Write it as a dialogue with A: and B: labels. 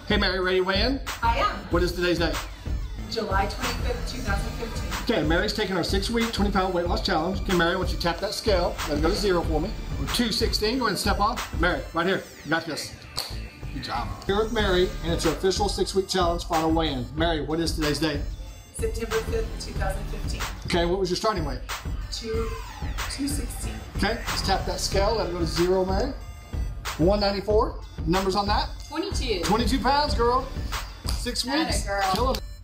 A: Hey Mary, ready to weigh in?
B: I am.
A: What is today's date?
B: July 25th, 2015.
A: Okay, Mary's taking our 6-week, 20-pound weight loss challenge. Okay, Mary, once you tap that scale, let it go to 0 for me. We're 216, go ahead and step off. Mary, right here, you got this. Good job. Here with Mary, and it's our official 6-week challenge final weigh-in. Mary, what is today's date?
B: September 5th, 2015.
A: Okay, what was your starting weight?
B: 216.
A: Okay, let's tap that scale, let it go to 0, Mary. 194, numbers on that?
B: 22.
A: 22 pounds, girl. 6
B: Atta
A: weeks,
B: girl.
A: killing it.